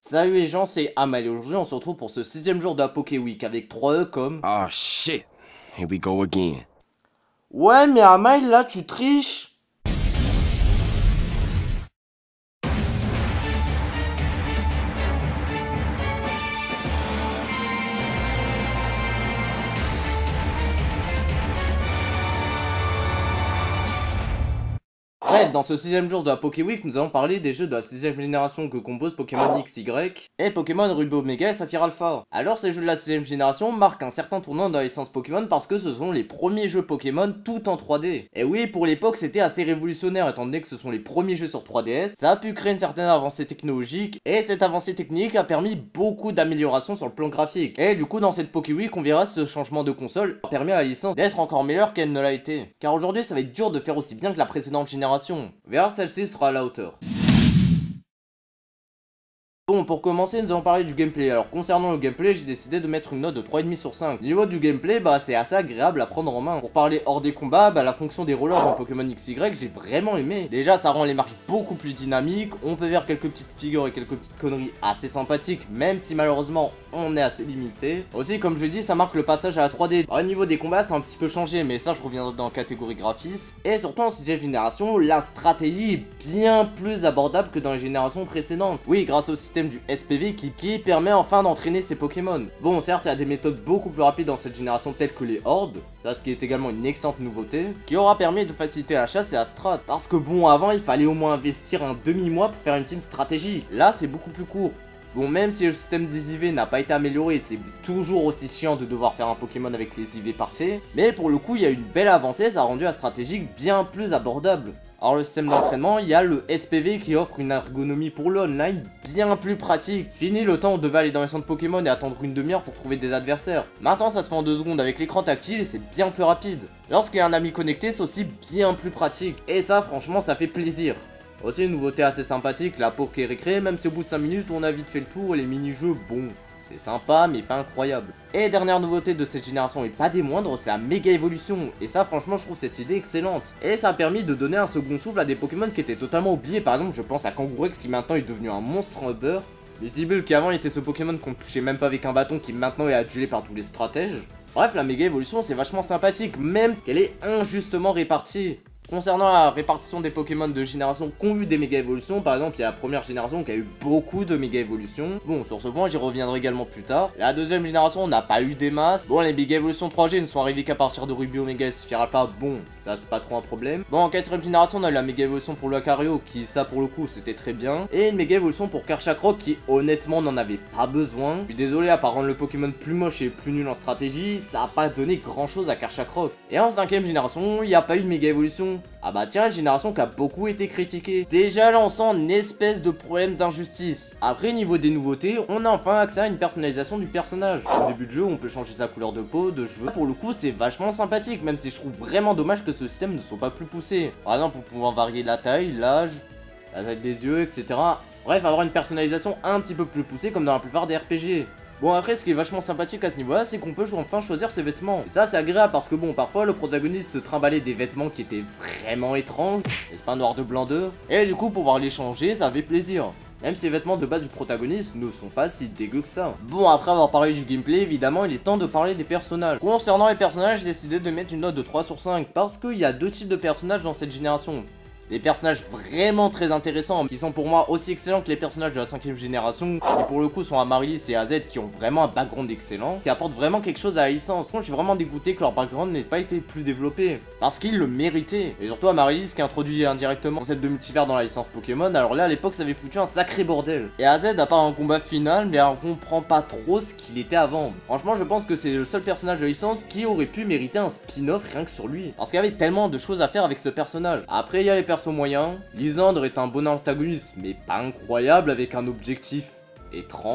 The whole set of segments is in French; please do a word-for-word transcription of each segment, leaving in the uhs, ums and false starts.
Salut les gens, c'est Amal et aujourd'hui on se retrouve pour ce sixième jour de la Poké Week avec trois E comme... Oh shit, here we go again. Ouais mais Amal là tu triches. Bref, dans ce sixième jour de la Poké Week, nous allons parler des jeux de la sixième génération que composent Pokémon X Y et Pokémon Ruby Omega et Saphir Alpha. Alors ces jeux de la sixième génération marquent un certain tournant dans la licence Pokémon parce que ce sont les premiers jeux Pokémon tout en trois D. Et oui, pour l'époque c'était assez révolutionnaire étant donné que ce sont les premiers jeux sur trois D S, ça a pu créer une certaine avancée technologique et cette avancée technique a permis beaucoup d'améliorations sur le plan graphique. Et du coup dans cette Poké Week on verra ce changement de console a permis à la licence d'être encore meilleure qu'elle ne l'a été. Car aujourd'hui ça va être dur de faire aussi bien que la précédente génération. On verra celle-ci sera à la hauteur. Bon, pour commencer, nous allons parler du gameplay. Alors, concernant le gameplay, j'ai décidé de mettre une note de trois virgule cinq sur cinq. Au niveau du gameplay, bah, c'est assez agréable à prendre en main. Pour parler hors des combats, bah, la fonction des rollers dans Pokémon X Y, j'ai vraiment aimé. Déjà, ça rend les marches beaucoup plus dynamiques. On peut faire quelques petites figures et quelques petites conneries assez sympathiques, même si malheureusement, on est assez limité. Aussi, comme je l'ai dit, ça marque le passage à la trois D. Alors, au niveau des combats, c'est un petit peu changé, mais ça, je reviendrai dans la catégorie graphisme. Et surtout, en sixième génération, la stratégie est bien plus abordable que dans les générations précédentes. Oui, grâce au système du S P V qui, qui permet enfin d'entraîner ses Pokémon. Bon, certes, il y a des méthodes beaucoup plus rapides dans cette génération telles que les hordes, ça ce qui est également une excellente nouveauté, qui aura permis de faciliter la chasse et la strat. Parce que bon, avant, il fallait au moins investir un demi-mois pour faire une team stratégie. Là, c'est beaucoup plus court. Bon, même si le système des I V n'a pas été amélioré, c'est toujours aussi chiant de devoir faire un Pokémon avec les I V parfaits, mais pour le coup, il y a une belle avancée, ça a rendu la stratégie bien plus abordable. Alors le système d'entraînement, il y a le S P V qui offre une ergonomie pour le online bien plus pratique. Fini le temps où on devait aller dans les centres Pokémon et attendre une demi-heure pour trouver des adversaires. Maintenant ça se fait en deux secondes avec l'écran tactile et c'est bien plus rapide. Lorsqu'il y a un ami connecté, c'est aussi bien plus pratique. Et ça franchement ça fait plaisir. Aussi une nouveauté assez sympathique, la Poké Récré, même si au bout de cinq minutes on a vite fait le tour et les mini-jeux, bon... c'est sympa mais pas incroyable. Et dernière nouveauté de cette génération et pas des moindres, c'est la méga évolution. Et ça franchement je trouve cette idée excellente. Et ça a permis de donner un second souffle à des Pokémon qui étaient totalement oubliés. Par exemple je pense à Kangourex qui maintenant est devenu un monstre en beurre. Visible qui avant était ce Pokémon qu'on ne touchait même pas avec un bâton qui maintenant est adulé par tous les stratèges. Bref la méga évolution c'est vachement sympathique même qu'elle est injustement répartie. Concernant la répartition des Pokémon de génération qui ont eu des méga évolutions, par exemple il y a la première génération qui a eu beaucoup de méga évolutions. Bon sur ce point j'y reviendrai également plus tard. La deuxième génération on n'a pas eu des masses. Bon les méga évolutions trois G ne sont arrivées qu'à partir de Ruby Omega et Saphir Alpha, bon ça c'est pas trop un problème. Bon en quatrième génération on a eu la méga évolution pour Lucario qui ça pour le coup c'était très bien. Et une méga évolution pour Karchakroc qui honnêtement n'en avait pas besoin. Je suis désolé, à part rendre le Pokémon plus moche et plus nul en stratégie, ça a pas donné grand chose à Karchakroc. Et en cinquième génération il n'y a pas eu de méga évolution. Ah bah tiens, une génération qui a beaucoup été critiquée. Déjà là on sent une espèce de problème d'injustice. Après niveau des nouveautés, on a enfin accès à une personnalisation du personnage. Au début de jeu on peut changer sa couleur de peau, de cheveux. Pour le coup c'est vachement sympathique, même si je trouve vraiment dommage que ce système ne soit pas plus poussé. Par exemple pour pouvoir varier la taille, l'âge, la taille des yeux, et cetera. Bref, avoir une personnalisation un petit peu plus poussée comme dans la plupart des R P G. Bon après ce qui est vachement sympathique à ce niveau là c'est qu'on peut enfin choisir ses vêtements. Et ça c'est agréable parce que bon parfois le protagoniste se trimballait des vêtements qui étaient vraiment étranges. N'est-ce pas noir de blanc d'eux. Et du coup pouvoir les changer ça fait plaisir. Même si les vêtements de base du protagoniste ne sont pas si dégueux que ça. Bon après avoir parlé du gameplay évidemment il est temps de parler des personnages. Concernant les personnages j'ai décidé de mettre une note de trois sur cinq parce qu'il y a deux types de personnages dans cette génération. Des personnages vraiment très intéressants, qui sont pour moi aussi excellents que les personnages de la cinquième génération, qui pour le coup sont Amaryllis et A Z qui ont vraiment un background excellent, qui apportent vraiment quelque chose à la licence. Moi je suis vraiment dégoûté que leur background n'ait pas été plus développé, parce qu'ils le méritaient. Et surtout Amaryllis qui a introduit indirectement le concept de multivers dans la licence Pokémon, alors là à l'époque ça avait foutu un sacré bordel. Et A Z à part un combat final, mais on comprend pas trop ce qu'il était avant. Franchement je pense que c'est le seul personnage de la licence qui aurait pu mériter un spin-off rien que sur lui, parce qu'il y avait tellement de choses à faire avec ce personnage. Après il y a les personnages moyen. Lysandre est un bon antagoniste mais pas incroyable avec un objectif étrange.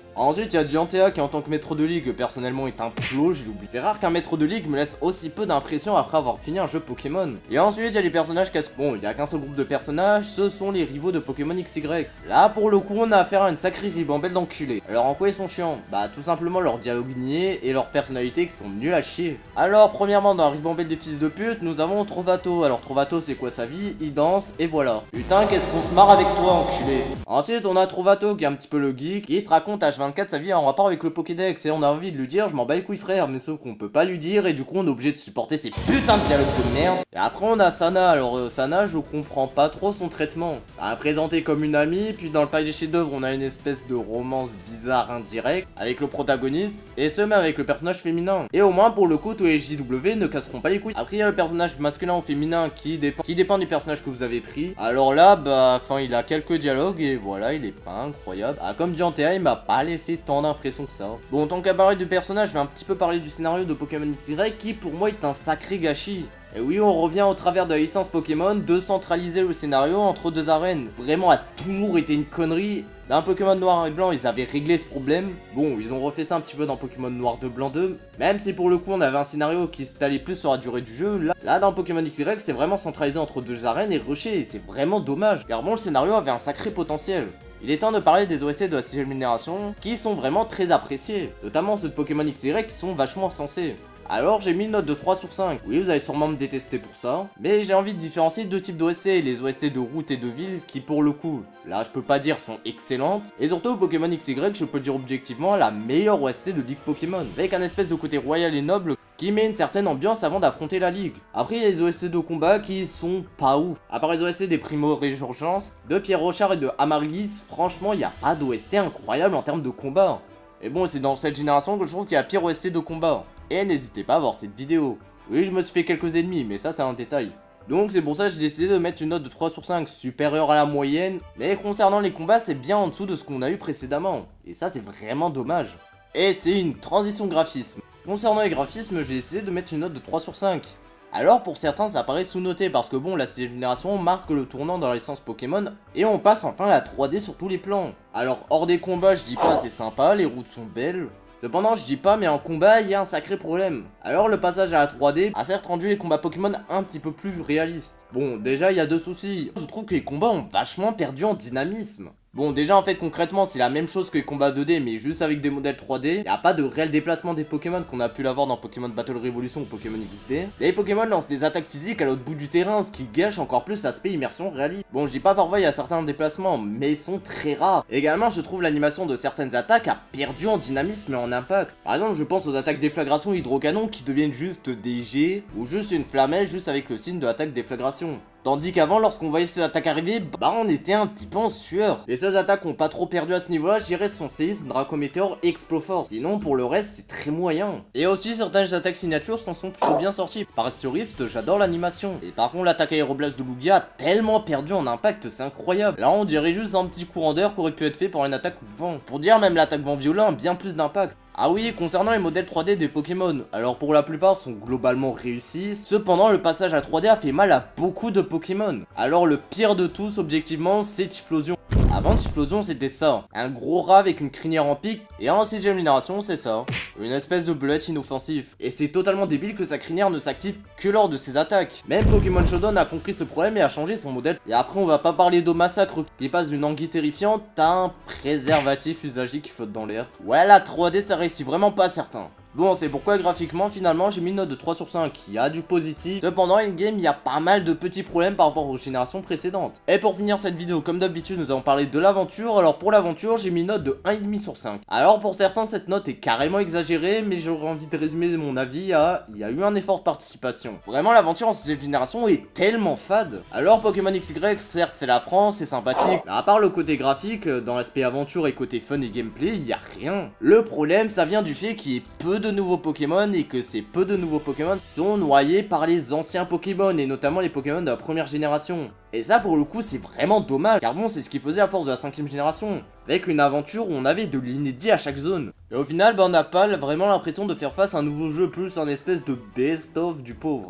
Ensuite, il y a Diantea qui en tant que maître de ligue, personnellement est un plot, je l'oublie. C'est rare qu'un maître de ligue me laisse aussi peu d'impression après avoir fini un jeu Pokémon. Et ensuite, il y a les personnages casse. Bon, il y a qu'un seul groupe de personnages, ce sont les rivaux de Pokémon X Y. Là, pour le coup, on a affaire à une sacrée ribambelle d'enculés. Alors, en quoi ils sont chiants? Bah, tout simplement leur dialogue niais et leur personnalité qui sont nuls à chier. Alors, premièrement, dans la ribambelle des fils de pute, nous avons Trovato. Alors, Trovato, c'est quoi sa vie? Il danse et voilà. Putain, qu'est-ce qu'on se marre avec toi, enculé. Ensuite, on a Trovato qui est un petit peu le geek, qui te raconte H vingt-quatre sa vie en rapport avec le Pokédex. Et on a envie de lui dire, je m'en bats les couilles, frère, mais sauf qu'on peut pas lui dire, et du coup, on est obligé de supporter ces putains de dialogues de merde. Et après, on a Sana. Alors, euh, Sana, je comprends pas trop son traitement. Elle est présentée comme une amie, puis dans le palais des chefs-d'œuvre, on a une espèce de romance bizarre indirecte avec le protagoniste, et ce, même avec le personnage féminin. Et au moins, pour le coup, tous les J W ne casseront pas les couilles. Après, il y a le personnage masculin ou féminin qui dépend, qui dépend du personnage que vous avez pris. Alors là, bah, enfin, il a quelques dialogues, et voilà, il est pas incroyable. Ah, comme Diantea, il m'a pas laissé tant d'impression que ça. Bon, en tant qu'à parler de personnage, je vais un petit peu parler du scénario de Pokémon X Y, qui pour moi est un sacré gâchis. Et oui, on revient au travers de la licence Pokémon de centraliser le scénario entre deux arènes. Vraiment a toujours été une connerie. Dans Pokémon Noir et Blanc, ils avaient réglé ce problème. Bon, ils ont refait ça un petit peu dans Pokémon Noir deux Blanc deux. Même si pour le coup, on avait un scénario qui s'étalait plus sur la durée du jeu. Là, là dans Pokémon X Y, c'est vraiment centralisé entre deux arènes et rushé. Et c'est vraiment dommage. Car bon, le scénario avait un sacré potentiel. Il est temps de parler des O S T de la sixième génération qui sont vraiment très appréciés. Notamment ceux de Pokémon X Y qui sont vachement sensés. Alors j'ai mis une note de trois sur cinq. Oui, vous allez sûrement me détester pour ça, mais j'ai envie de différencier deux types d'O S T, les O S T de route et de ville qui pour le coup, là je peux pas dire sont excellentes, et surtout Pokémon X Y je peux dire objectivement la meilleure O S T de Ligue Pokémon, avec un espèce de côté royal et noble qui met une certaine ambiance avant d'affronter la ligue. Après il y a les O S T de combat qui sont pas ouf, à part les O S T des Primo Résurgence, de Pierre Rochard et de Amaryllis, franchement il y a pas d'O S T incroyable en termes de combat. Et bon, c'est dans cette génération que je trouve qu'il y a pire O S T de combat. Et n'hésitez pas à voir cette vidéo. Oui, je me suis fait quelques ennemis, mais ça c'est un détail. Donc c'est pour ça que j'ai décidé de mettre une note de trois sur cinq supérieure à la moyenne. Mais concernant les combats, c'est bien en dessous de ce qu'on a eu précédemment. Et ça c'est vraiment dommage. Et c'est une transition graphisme. Concernant les graphismes, j'ai décidé de mettre une note de trois sur cinq. Alors pour certains ça paraît sous-noté parce que bon, la sixième génération marque le tournant dans la licence Pokémon et on passe enfin à la trois D sur tous les plans. Alors hors des combats je dis pas c'est sympa, les routes sont belles. Cependant je dis pas mais en combat il y a un sacré problème. Alors le passage à la trois D a certes rendu les combats Pokémon un petit peu plus réalistes. Bon déjà il y a deux soucis, je trouve que les combats ont vachement perdu en dynamisme. Bon déjà en fait concrètement c'est la même chose que les combats deux D mais juste avec des modèles trois D. Y'a pas de réel déplacement des Pokémon qu'on a pu l'avoir dans Pokémon Battle Revolution ou Pokémon X D. Les Pokémon lancent des attaques physiques à l'autre bout du terrain, ce qui gâche encore plus l'aspect immersion réaliste. Bon je dis pas parfois il y a certains déplacements mais ils sont très rares. Également je trouve l'animation de certaines attaques a perdu en dynamisme et en impact. Par exemple je pense aux attaques déflagration hydrocanon qui deviennent juste des jets ou juste une flamèche juste avec le signe de attaque déflagration. Tandis qu'avant, lorsqu'on voyait ces attaques arriver, bah on était un petit peu en sueur. Les seules attaques qui ont pas trop perdu à ce niveau-là, je dirais, sont Séisme, Dracométéor et Exploforce. Sinon, pour le reste, c'est très moyen. Et aussi, certaines attaques signatures s'en sont plutôt bien sorties. Par Estio Rift, j'adore l'animation. Et par contre, l'attaque Aéroblast de Lugia a tellement perdu en impact, c'est incroyable. Là, on dirait juste un petit courant d'air qui aurait pu être fait par une attaque coup de vent. Pour dire, même l'attaque vent violent a bien plus d'impact. Ah oui, concernant les modèles trois D des Pokémon, alors pour la plupart sont globalement réussis, cependant le passage à trois D a fait mal à beaucoup de Pokémon. Alors le pire de tous objectivement c'est Typhlosion. Avant Typhlosion c'était ça, un gros rat avec une crinière en pic, et en sixième génération c'est ça, une espèce de bullet inoffensif. Et c'est totalement débile que sa crinière ne s'active que lors de ses attaques. Même Pokémon Shodown a compris ce problème et a changé son modèle. Et après on va pas parler de massacre qui passe d'une anguille terrifiante à un préservatif usagé qui flotte dans l'air. Ouais la trois D ça réussit vraiment pas certain. Bon, c'est pourquoi graphiquement, finalement, j'ai mis une note de trois sur cinq. Il y a du positif. Cependant, in-game, il y a pas mal de petits problèmes par rapport aux générations précédentes. Et pour finir cette vidéo, comme d'habitude, nous allons parler de l'aventure. Alors pour l'aventure, j'ai mis une note de un virgule cinq sur cinq. Alors pour certains, cette note est carrément exagérée, mais j'aurais envie de résumer mon avis à... il y a eu un effort de participation. Vraiment, l'aventure en sixième génération est tellement fade. Alors Pokémon X Y, certes, c'est la France, c'est sympathique. Mais à part le côté graphique, dans l'aspect aventure et côté fun et gameplay, il y a rien. Le problème, ça vient du fait qu'il y ait peu de nouveaux Pokémon et que ces peu de nouveaux Pokémon sont noyés par les anciens Pokémon et notamment les Pokémon de la première génération. Et ça pour le coup c'est vraiment dommage car bon c'est ce qu'ils faisaient à force de la cinquième génération avec une aventure où on avait de l'inédit à chaque zone. Et au final bah, on n'a pas vraiment l'impression de faire face à un nouveau jeu plus un espèce de best of du pauvre.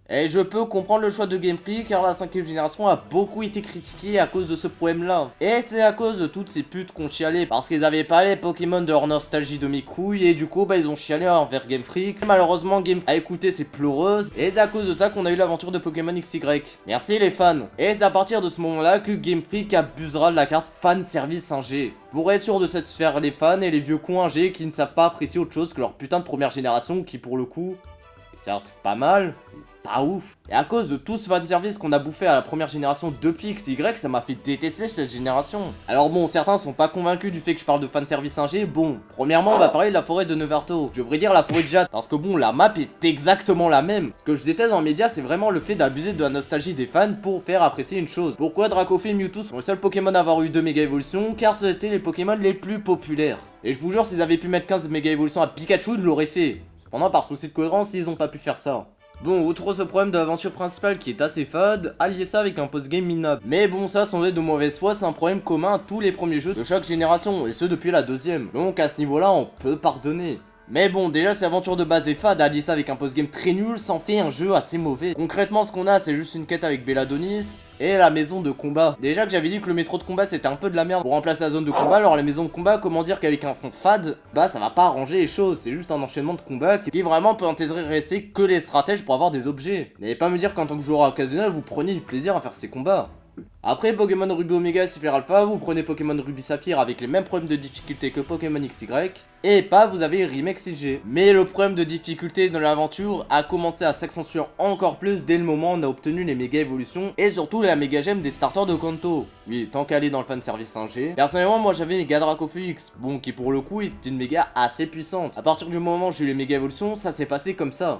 Et je peux comprendre le choix de Game Freak car la cinquième génération a beaucoup été critiquée à cause de ce problème là. Et c'est à cause de toutes ces putes qu'on chialait parce qu'ils avaient pas les Pokémon de leur nostalgie de mes couilles et du coup bah ils ont chialé envers Game Freak. Et malheureusement Game Freak a écouté ces pleureuses et c'est à cause de ça qu'on a eu l'aventure de Pokémon X Y. Merci les fans. Et c'est à partir de ce moment là que Game Freak abusera de la carte fan service un G. Pour être sûr de satisfaire les fans et les vieux cons un G qui ne savent pas apprécier autre chose que leur putain de première génération qui pour le coup est certes pas mal, mais pas ouf. Et à cause de tout ce fanservice qu'on a bouffé à la première génération depuis X Y, ça m'a fait détester cette génération. Alors bon, certains sont pas convaincus du fait que je parle de fanservice un G. Bon, premièrement on va parler de la forêt de Neverto. Je devrais dire la forêt de Jade, parce que bon, la map est exactement la même. Ce que je déteste en média, c'est vraiment le fait d'abuser de la nostalgie des fans pour faire apprécier une chose. Pourquoi Dracofeu et Mewtwo sont les seuls Pokémon à avoir eu deux méga évolutions? Car c'était les Pokémon les plus populaires. Et je vous jure, s'ils avaient pu mettre quinze méga évolutions à Pikachu, ils l'auraient fait. Cependant, par souci de cohérence, ils ont pas pu faire ça. Bon, outre ce problème de l'aventure principale qui est assez fade, allier ça avec un post-game minable. Mais bon, ça sans être de mauvaise foi, c'est un problème commun à tous les premiers jeux de chaque génération, et ce depuis la deuxième. Donc à ce niveau-là, on peut pardonner. Mais bon, déjà cette aventure de base est fade, allier ça avec un post-game très nul, ça en fait un jeu assez mauvais. Concrètement, ce qu'on a, c'est juste une quête avec Belladonis et la maison de combat. Déjà que j'avais dit que le métro de combat c'était un peu de la merde pour remplacer la zone de combat, alors la maison de combat, comment dire qu'avec un fond fade, bah ça va pas arranger les choses, c'est juste un enchaînement de combat qui vraiment peut intéresser que les stratèges pour avoir des objets. N'allez pas me dire qu'en tant que joueur occasionnel, vous prenez du plaisir à faire ces combats. Après Pokémon Ruby Omega Saphir Alpha, vous prenez Pokémon Ruby Saphir avec les mêmes problèmes de difficulté que Pokémon X Y, et pas vous avez Remake C G. Mais le problème de difficulté dans l'aventure a commencé à s'accentuer encore plus dès le moment où on a obtenu les méga évolutions, et surtout la méga gemme des starters de Kanto. Oui, tant qu'à aller dans le fanservice un G. Personnellement, moi j'avais les Dracofeu X, bon qui pour le coup est une méga assez puissante. À partir du moment où j'ai eu les méga évolutions, ça s'est passé comme ça.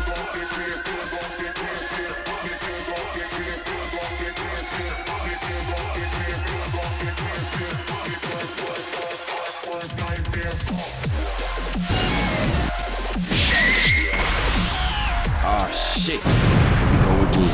Oh shit. Here we go again.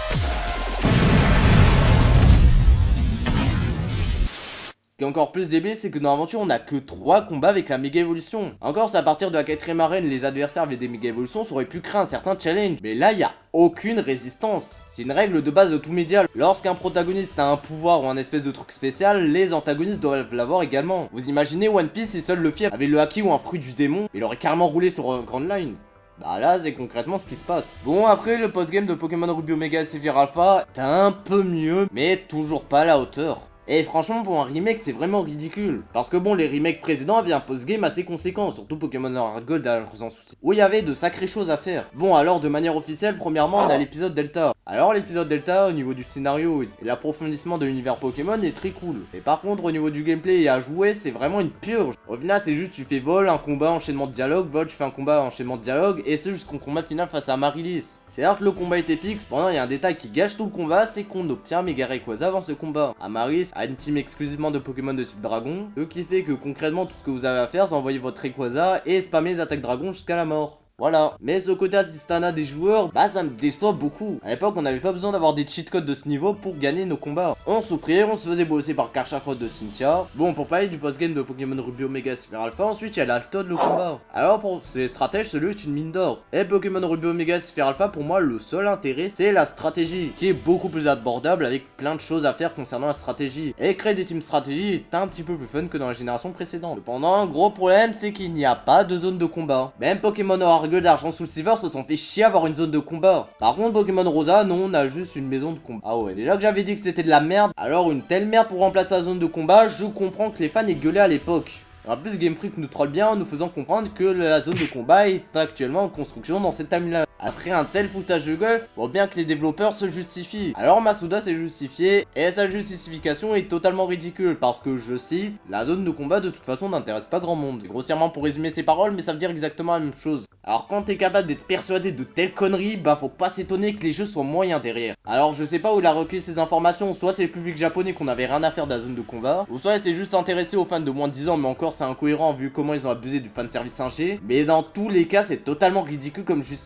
Ce qui est encore plus débile, c'est que dans l'aventure, on a que trois combats avec la méga évolution. Encore, c'est à partir de la quatrième arène, les adversaires avec des méga évolutions, ça aurait pu créer un certain challenge. Mais là, il n'y a aucune résistance. C'est une règle de base de tout média. Lorsqu'un protagoniste a un pouvoir ou un espèce de truc spécial, les antagonistes doivent l'avoir également. Vous imaginez One Piece si seul Luffy avait le haki ou un fruit du démon, il aurait carrément roulé sur un Grand Line. Bah là, c'est concrètement ce qui se passe. Bon, après, le post-game de Pokémon Ruby Omega et Saphir Alpha est un peu mieux, mais toujours pas à la hauteur. Et franchement, pour un remake, c'est vraiment ridicule. Parce que bon, les remakes précédents avaient un post-game assez conséquent, surtout Pokémon Noir et Gold a un gros souci, où il y avait de sacrées choses à faire. Bon, alors de manière officielle, premièrement, on a l'épisode Delta. Alors l'épisode Delta, au niveau du scénario et l'approfondissement de l'univers Pokémon est très cool. Et par contre, au niveau du gameplay et à jouer, c'est vraiment une purge. Au final, c'est juste tu fais vol, un combat, enchaînement de dialogue, vol, tu fais un combat, enchaînement de dialogue, et c'est jusqu'au combat final face à Marilis. Certes, le combat est épique, cependant, il y a un détail qui gâche tout le combat, c'est qu'on obtient Mega Rayquaza avant ce combat. Amaris a une team exclusivement de Pokémon de type dragon, ce qui fait que concrètement, tout ce que vous avez à faire, c'est envoyer votre Rayquaza et spammer les attaques dragon jusqu'à la mort. Voilà. Mais ce côté assistana des joueurs, bah ça me déçoit beaucoup. À l'époque, on n'avait pas besoin d'avoir des cheat codes de ce niveau pour gagner nos combats. On souffrait, on se faisait bosser par Karchakrot de Cynthia. Bon, pour parler du post-game de Pokémon Ruby Omega Saphir Alpha, ensuite il y a l'Altod le combat. Alors pour ces stratèges, celui est une mine d'or. Et Pokémon Ruby Omega Saphir Alpha, pour moi, le seul intérêt, c'est la stratégie, qui est beaucoup plus abordable avec plein de choses à faire concernant la stratégie. Et créer des teams stratégie est un petit peu plus fun que dans la génération précédente. Cependant, un gros problème, c'est qu'il n'y a pas de zone de combat. Même Pokémon Noir Gold, Argent, Soul Silver se sont fait chier à avoir une zone de combat. Par contre, Pokémon Rosa, non, on a juste une maison de combat. Ah ouais, déjà que j'avais dit que c'était de la merde, alors une telle merde pour remplacer la zone de combat, je comprends que les fans aient gueulé à l'époque. En plus, Game Freak nous troll bien en nous faisant comprendre que la zone de combat est actuellement en construction dans cette timeline. Après un tel foutage de golf, faut bien que les développeurs se justifient. Alors Masuda s'est justifié, et sa justification est totalement ridicule, parce que, je cite, la zone de combat de toute façon n'intéresse pas grand monde. Grossièrement pour résumer ses paroles, mais ça veut dire exactement la même chose. Alors quand t'es capable d'être persuadé de telles conneries, bah faut pas s'étonner que les jeux soient moyens derrière. Alors je sais pas où il a recueilli ces informations, soit c'est le public japonais qu'on avait rien à faire de la zone de combat, ou soit il s'est juste intéressé aux fans de moins de dix ans, mais encore c'est incohérent vu comment ils ont abusé du fanservice un G. Mais dans tous les cas, c'est totalement ridicule comme justification.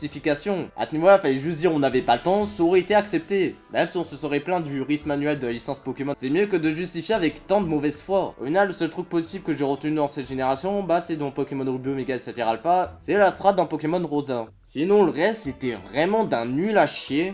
explication. À ce niveau-là, fallait juste dire on n'avait pas le temps, ça aurait été accepté. Même si on se serait plaint du rythme manuel de la licence Pokémon, c'est mieux que de justifier avec tant de mauvaise foi. Au final, le seul truc possible que j'ai retenu dans cette génération, bah c'est dans Pokémon Ruby, Omega et Saphir Alpha, c'est la strat dans Pokémon Rosa. Sinon, le reste, c'était vraiment d'un nul à chier.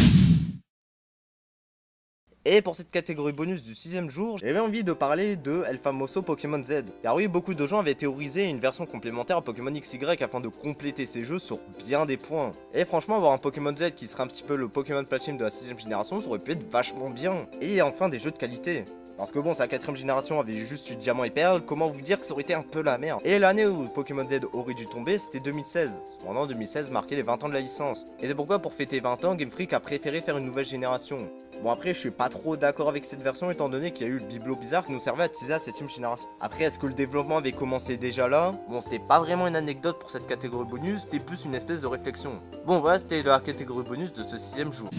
Et pour cette catégorie bonus du sixième jour, j'avais envie de parler de El Famoso Pokémon Z. Car oui, beaucoup de gens avaient théorisé une version complémentaire à Pokémon X Y afin de compléter ces jeux sur bien des points. Et franchement, avoir un Pokémon Z qui serait un petit peu le Pokémon Platinum de la sixième génération, ça aurait pu être vachement bien. Et enfin, des jeux de qualité. Parce que bon, sa quatrième génération avait juste eu Diamant et Perle, comment vous dire que ça aurait été un peu la merde. Et l'année où Pokémon Z aurait dû tomber, c'était deux mille seize. Cependant, deux mille seize marquait les vingt ans de la licence. Et c'est pourquoi pour fêter vingt ans, Game Freak a préféré faire une nouvelle génération. Bon après, je suis pas trop d'accord avec cette version étant donné qu'il y a eu le bibelot bizarre qui nous servait à teaser la septième génération. Après, est-ce que le développement avait commencé déjà là? Bon, c'était pas vraiment une anecdote pour cette catégorie bonus, c'était plus une espèce de réflexion. Bon voilà, c'était la catégorie bonus de ce sixième jour.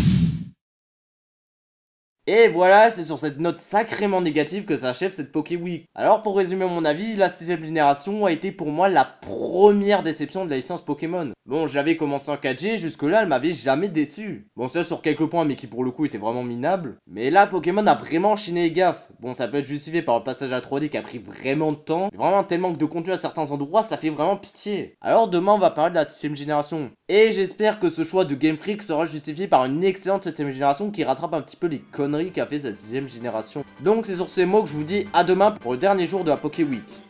Et voilà, c'est sur cette note sacrément négative que s'achève cette Poké Week. Alors pour résumer mon avis, la sixième génération a été pour moi la première déception de la licence Pokémon. Bon, j'avais commencé en quatre G, jusque là elle m'avait jamais déçu. Bon, ça sur quelques points mais qui pour le coup étaient vraiment minables. Mais là Pokémon a vraiment chiné les gaffes. Bon, ça peut être justifié par le passage à trois D qui a pris vraiment de temps. Mais vraiment tellement que de contenu à certains endroits, ça fait vraiment pitié. Alors demain on va parler de la sixième génération. Et j'espère que ce choix de Game Freak sera justifié par une excellente septième génération qui rattrape un petit peu les conneries qu'a fait cette sixième génération. Donc c'est sur ces mots que je vous dis à demain pour le dernier jour de la Poké Week.